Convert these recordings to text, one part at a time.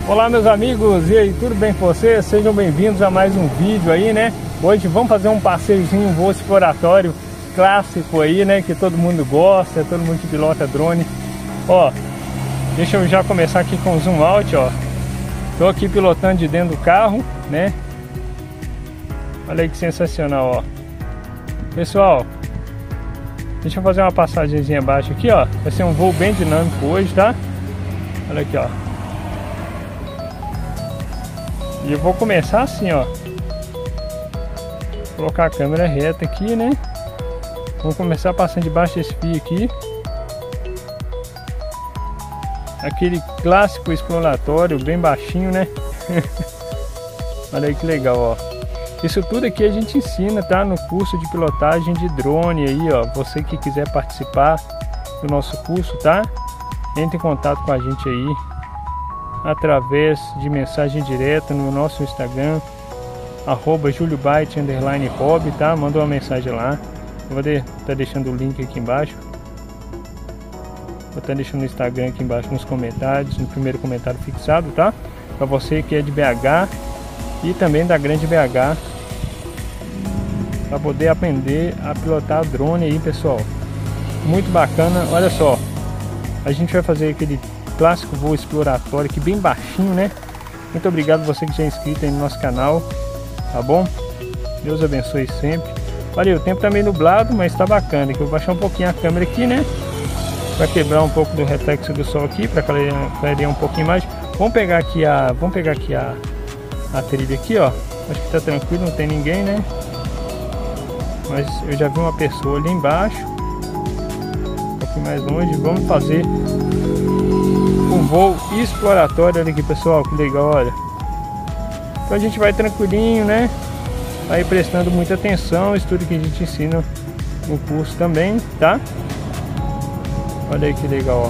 Olá meus amigos, e aí, tudo bem com vocês? Sejam bem-vindos a mais um vídeo aí, né? Hoje vamos fazer um passeiozinho, um voo exploratório clássico aí, né? Que todo mundo gosta, todo mundo que pilota drone. Ó, deixa eu já começar aqui com o zoom out, ó. Tô aqui pilotando de dentro do carro, né? Olha aí que sensacional, ó. Pessoal, deixa eu fazer uma passagemzinha abaixo aqui, ó. Vai ser um voo bem dinâmico hoje, tá? Olha aqui, ó. E eu vou começar assim, ó. Colocar a câmera reta aqui, né? Vamos começar passando debaixo desse fio aqui. Aquele clássico exploratório, bem baixinho, né? Olha aí que legal, ó. Isso tudo aqui a gente ensina, tá? No curso de pilotagem de drone aí, ó. Você que quiser participar do nosso curso, tá? Entre em contato com a gente aí através de mensagem direta no nosso Instagram, @juliobyte_hobby, tá? Manda uma mensagem lá. Eu vou estar deixando o link aqui embaixo. Vou estar deixando o Instagram aqui embaixo nos comentários, no primeiro comentário fixado, tá? Para você que é de BH e também da grande BH, para poder aprender a pilotar drone aí, pessoal. Muito bacana. Olha só, a gente vai fazer aquele clássico voo exploratório aqui bem baixinho, né? Muito obrigado você que já é inscrito aí no nosso canal, tá bom? Deus abençoe sempre. Olha, o tempo tá meio nublado, mas tá bacana. Que eu vou baixar um pouquinho a câmera aqui, né? Para quebrar um pouco do reflexo do sol aqui, para clarear um pouquinho mais. Vamos pegar aqui a trilha aqui, ó. Acho que tá tranquilo, não tem ninguém, né? Mas eu já vi uma pessoa ali embaixo. Um pouquinho mais longe. Vamos fazer um voo exploratório. Olha aqui, pessoal, que legal, olha. Então a gente vai tranquilinho, né? Aí prestando muita atenção, isso tudo que a gente ensina no curso também, tá? Olha aí que legal, ó.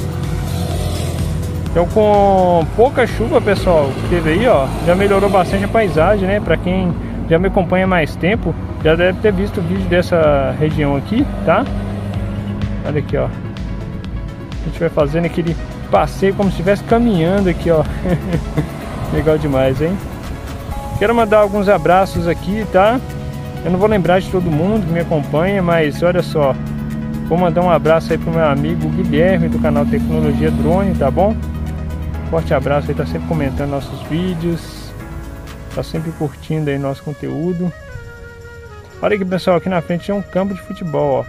Então, com pouca chuva, pessoal, que teve aí, ó, já melhorou bastante a paisagem, né? Pra quem já me acompanha há mais tempo, já deve ter visto o vídeo dessa região aqui, tá? Olha aqui, ó. A gente vai fazendo aquele passeio como se estivesse caminhando aqui, ó. Legal demais, hein? Quero mandar alguns abraços aqui, tá? Eu não vou lembrar de todo mundo que me acompanha, mas olha só. Vou mandar um abraço aí pro meu amigo Guilherme do canal Tecnologia Drone, tá bom? Forte abraço, ele tá sempre comentando nossos vídeos, tá sempre curtindo aí nosso conteúdo. Olha aqui, pessoal, aqui na frente tem um campo de futebol, ó.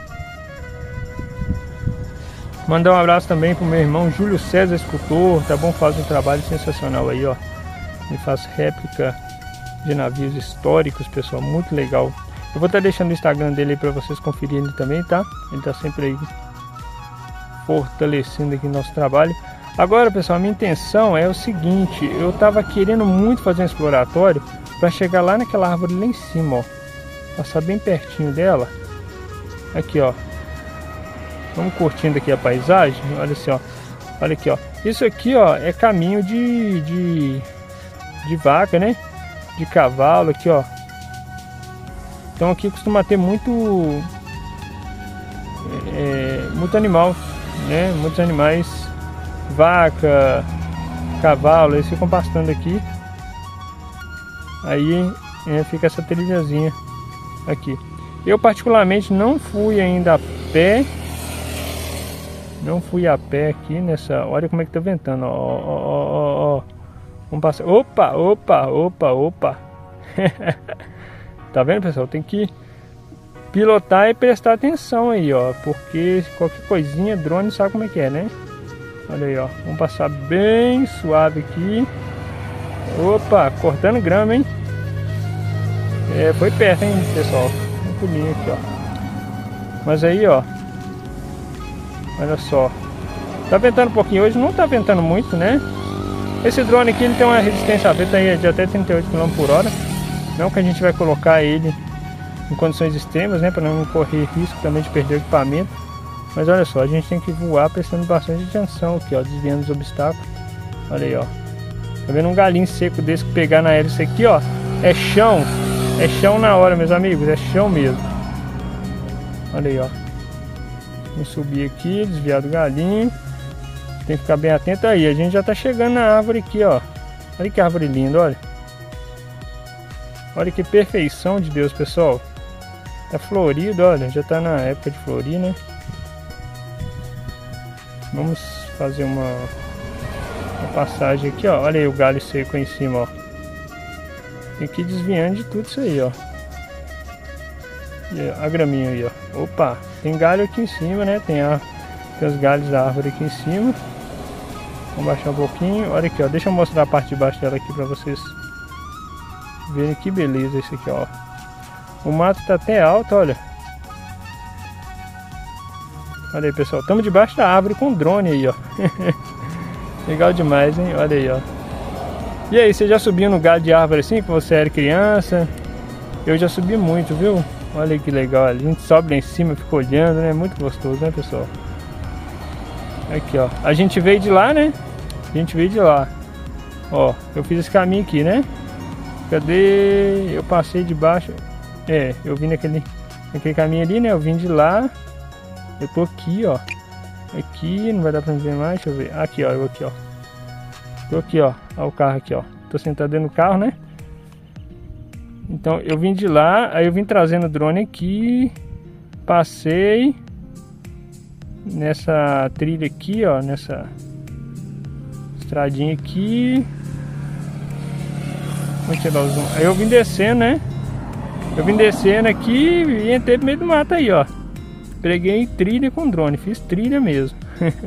Mandar um abraço também pro meu irmão Júlio César, escultor, tá bom? Faz um trabalho sensacional aí, ó. Ele faz réplica de navios históricos, pessoal, muito legal. Eu vou estar deixando o Instagram dele aí para vocês conferirem também, tá? Ele tá sempre aí fortalecendo aqui o nosso trabalho. Agora, pessoal, a minha intenção é o seguinte: eu tava querendo muito fazer um exploratório para chegar lá naquela árvore lá em cima, ó. Passar bem pertinho dela. Aqui, ó. Vamos curtindo aqui a paisagem. Olha assim, ó. Olha aqui, ó. Isso aqui, ó, é caminho de vaca, né? De cavalo aqui, ó. Então aqui costuma ter muito animal, né? Muitos animais, vaca, cavalo, eles ficam pastando aqui. Aí fica essa trilhazinha aqui. Eu particularmente não fui ainda a pé. Não fui a pé aqui nessa. Olha como é que tá ventando, ó. Vamos passar. Opa. Tá vendo, pessoal? Tem que pilotar e prestar atenção aí, ó. Porque qualquer coisinha, drone sabe como é que é, né? Olha aí, ó. Vamos passar bem suave aqui. Opa, cortando grama, hein? Foi perto, hein, pessoal? Um pulinho aqui, ó. Mas aí, ó. Olha só. Tá ventando um pouquinho hoje. Não tá ventando muito, né? Esse drone aqui, ele tem uma resistência a vento aí de até 38 km/h. Não que a gente vai colocar ele em condições extremas, né? Para não correr risco também de perder o equipamento. Mas olha só, a gente tem que voar prestando bastante atenção aqui, ó. Desviando os obstáculos. Olha aí, ó. Tá vendo um galinho seco desse que pegar na hélice aqui, ó. É chão. É chão na hora, meus amigos. É chão mesmo. Olha aí, ó. Vamos subir aqui, desviar do galinho. Tem que ficar bem atento aí. A gente já tá chegando na árvore aqui, ó. Olha que árvore linda, olha. Olha que perfeição de Deus, pessoal. Tá florido, olha. Já tá na época de florir, né? Vamos fazer uma passagem aqui, ó. Olha aí o galho seco aí em cima, ó. Tem que ir desviando de tudo isso aí, ó. E a graminha aí, ó. Opa, tem galho aqui em cima, né? Tem os galhos da árvore aqui em cima. Vamos baixar um pouquinho. Olha aqui, ó. Deixa eu mostrar a parte de baixo dela aqui pra vocês verem que beleza isso aqui, ó. O mato tá até alto, olha. Olha aí, pessoal. Estamos debaixo da árvore com drone aí, ó. Legal demais, hein? Olha aí, ó. E aí, você já subiu no galho de árvore assim, que você era criança? Eu já subi muito, viu? Olha que legal. A gente sobe lá em cima, fica olhando, né? Muito gostoso, né, pessoal? Aqui, ó. A gente veio de lá, né? A gente veio de lá. Ó, eu fiz esse caminho aqui, né? Cadê? Eu passei de baixo. É, eu vim naquele caminho ali, né? Eu vim de lá. Eu tô aqui, ó. Aqui, não vai dar pra ver mais, deixa eu ver. Aqui, ó, eu aqui, ó. Tô aqui, ó. Olha o carro aqui, ó. Tô sentado dentro do carro, né? Então, eu vim de lá, aí eu vim trazendo o drone aqui. Passei nessa trilha aqui, ó. Nessa estradinha aqui. Vou tirar o zoom. Aí eu vim descendo, né? Eu vim descendo aqui e entrei no meio do mato aí, ó. Peguei trilha com drone, fiz trilha mesmo.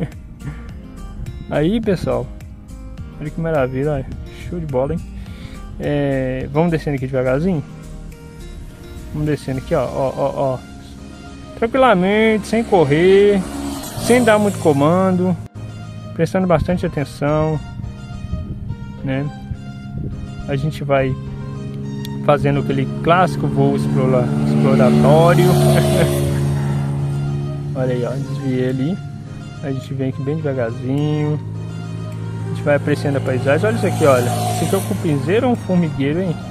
Aí, pessoal, olha que maravilha, olha. Show de bola, hein? Vamos descendo aqui devagarzinho. Vamos descendo aqui, ó, ó. Tranquilamente, sem correr, sem dar muito comando, prestando bastante atenção, né? A gente vai fazendo aquele clássico voo exploratório. Olha aí, ó, desviei ali. A gente vem aqui bem devagarzinho. A gente vai apreciando a paisagem. Olha isso aqui, olha. Isso aqui é um cupinzeiro ou um formigueiro, hein?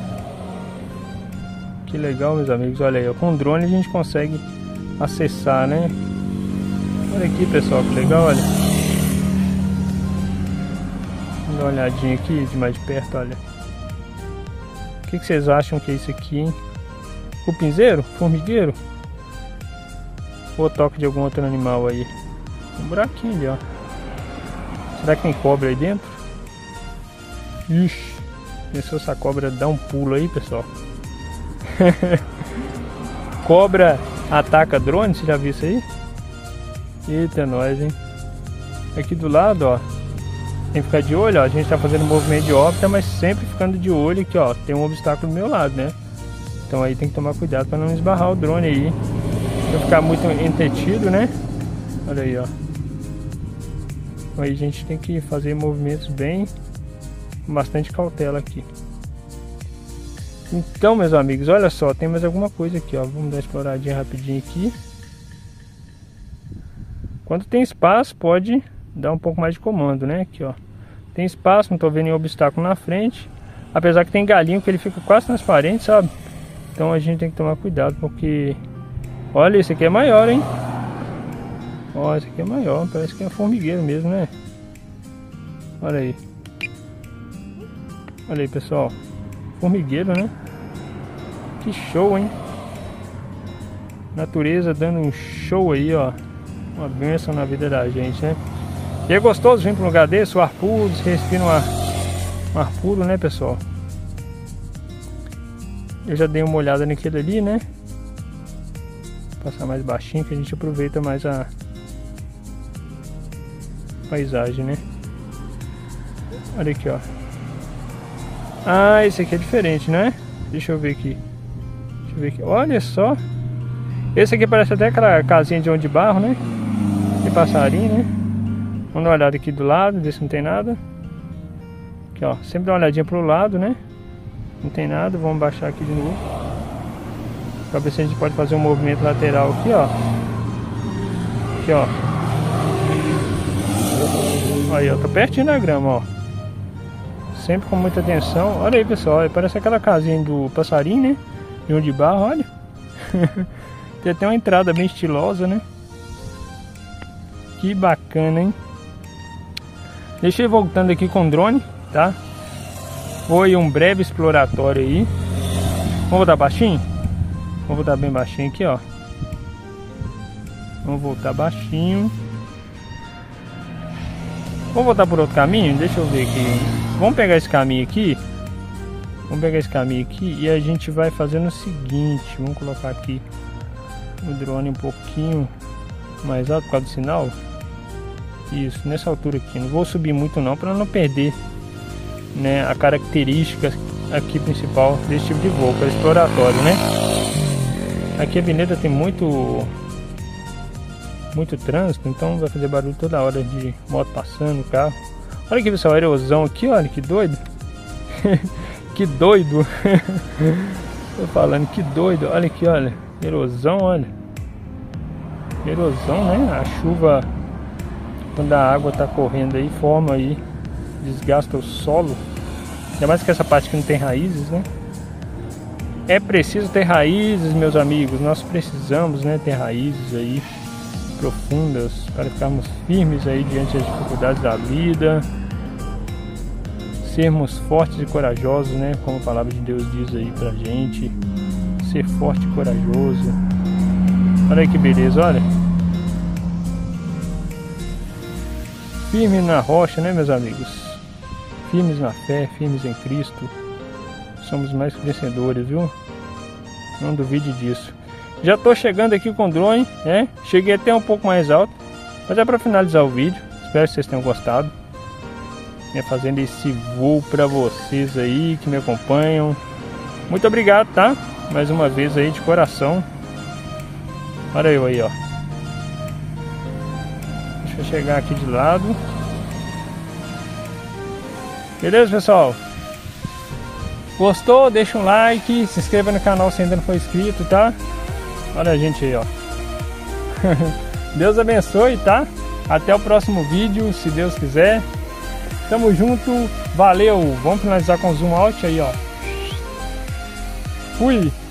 Que legal, meus amigos. Olha aí, ó. Com o drone a gente consegue acessar, né? Olha aqui, pessoal, que legal, olha. Vamos dar uma olhadinha aqui de mais de perto, olha. O que vocês acham que é isso aqui, hein? Cupinzeiro? Formigueiro? Ou toque de algum outro animal aí? Um buraquinho ali, ó. Será que tem cobra aí dentro? Ixi, pensou se a cobra dá um pulo aí, pessoal? Cobra ataca drone, você já viu isso aí? Eita, nós, hein? Aqui do lado, ó. Tem que ficar de olho, ó. A gente tá fazendo movimento de órbita, mas sempre ficando de olho aqui, ó. Tem um obstáculo do meu lado, né? Então aí tem que tomar cuidado para não esbarrar o drone aí. Não ficar muito entretido, né? Olha aí, ó. Aí a gente tem que fazer movimentos bem com bastante cautela aqui. Então, meus amigos, olha só, tem mais alguma coisa aqui, ó. Vamos dar uma exploradinha rapidinho aqui. Quando tem espaço, pode dar um pouco mais de comando, né? Aqui, ó. Tem espaço, não tô vendo nenhum obstáculo na frente. Apesar que tem galinho que ele fica quase transparente, sabe? Então a gente tem que tomar cuidado, porque... Olha, esse aqui é maior, hein? Ó, esse aqui é maior, parece que é formigueiro mesmo, né? Olha aí. Olha aí, pessoal. Formigueiro, né? Que show, hein? Natureza dando um show aí, ó. Uma bênção na vida da gente, né? E é gostoso vir para um lugar desse, o ar puro, você respira um ar puro, né, pessoal? Eu já dei uma olhada naquele ali, né? Vou passar mais baixinho que a gente aproveita mais a paisagem, né? Olha aqui, ó. Ah, esse aqui é diferente, não é? Deixa eu ver aqui. Deixa eu ver aqui. Olha só. Esse aqui parece até aquela casinha de onde de barro, né? Tem passarinho, né? Vamos dar uma olhada aqui do lado, ver se não tem nada. Aqui, ó. Sempre dá uma olhadinha pro lado, né? Não tem nada. Vamos baixar aqui de novo. Pra ver se a gente pode fazer um movimento lateral aqui, ó. Aqui, ó. Aí, ó. Tá pertinho da grama, ó. Sempre com muita atenção. Olha aí, pessoal. Parece aquela casinha do passarinho, né? De um de barro, olha. Tem até uma entrada bem estilosa, né? Que bacana, hein? Deixa eu ir voltando aqui com o drone, tá? Foi um breve exploratório aí. Vamos voltar baixinho? Vamos voltar bem baixinho aqui, ó. Vamos voltar baixinho. Vamos voltar por outro caminho? Deixa eu ver aqui. Vamos pegar esse caminho aqui. Vamos pegar esse caminho aqui e a gente vai fazendo o seguinte. Vamos colocar aqui o drone um pouquinho mais alto por causa do sinal. Isso, nessa altura aqui. Não vou subir muito não para não perder, né, a característica aqui principal desse tipo de voo, que é exploratório, né? Aqui a avenida tem muito trânsito, então vai fazer barulho toda hora de moto passando, carro. Olha aqui, pessoal, a erosão aqui, olha que doido. Que doido. Tô falando, que doido. Olha aqui, olha, erosão, olha. Erosão, né? A chuva, quando a água tá correndo aí, forma aí, desgasta o solo. Ainda mais que essa parte que não tem raízes, né? É preciso ter raízes, meus amigos. Nós precisamos, né, ter raízes aí profundas para ficarmos firmes aí diante das dificuldades da vida. Sermos fortes e corajosos, né? Como a palavra de Deus diz aí pra gente. Ser forte e corajoso. Olha aí que beleza, olha. Firme na rocha, né, meus amigos? Firmes na fé, firmes em Cristo. Somos mais que vencedores, viu? Não duvide disso. Já tô chegando aqui com o drone, né? Cheguei até um pouco mais alto. Mas é para finalizar o vídeo. Espero que vocês tenham gostado. Fazendo esse voo para vocês aí que me acompanham. Muito obrigado, tá? Mais uma vez aí de coração. Olha eu aí, ó. Deixa eu chegar aqui de lado. Beleza, pessoal? Gostou? Deixa um like, se inscreva no canal se ainda não for inscrito, tá? Olha a gente aí, ó. Deus abençoe, tá? Até o próximo vídeo, se Deus quiser. Tamo junto, valeu! Vamos finalizar com o zoom out aí, ó. Fui!